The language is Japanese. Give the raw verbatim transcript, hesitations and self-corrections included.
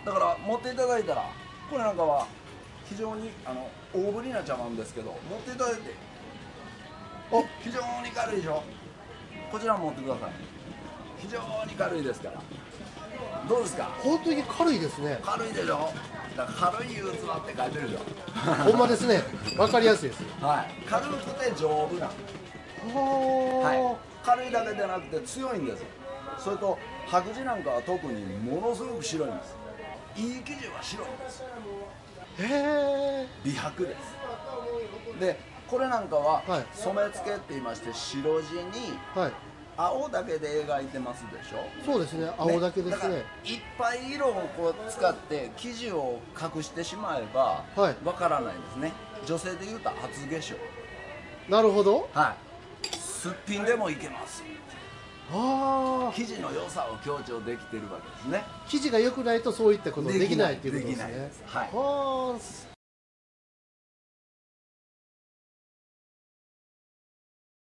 だから持っていただいたら、これなんかは非常にあの大ぶりな茶碗ですけど、持っていただいてあ、 非常に軽いでしょ。こちら持ってください。非常に軽いですから。どうですか。 本当に軽いですね。 軽いでしょ。だから軽い器って書いてるでしょ。 ほんまですね。わかりやすいです。 はい、軽くて丈夫なん。 ははい、軽いだけじゃなくて強いんです。それと白磁なんかは特にものすごく白いんです。いい生地は白いんです。 あ。へえ。 美白です。でこれなんかははい染付って言いまして、白地にはい。 青だけで描いてますでしょ。 そうですね。青だけですだからいっね。 ぱい色をこう使って生地を隠してしまえばはいわからないですね。女性でいうと初化粧。 なるほど。 はいすっぴんでもいけます。 ああ。 生地の良さを強調できてるわけですね。 生地が良くないとそういったことできないっていうことですね。 できないです。はいはあ。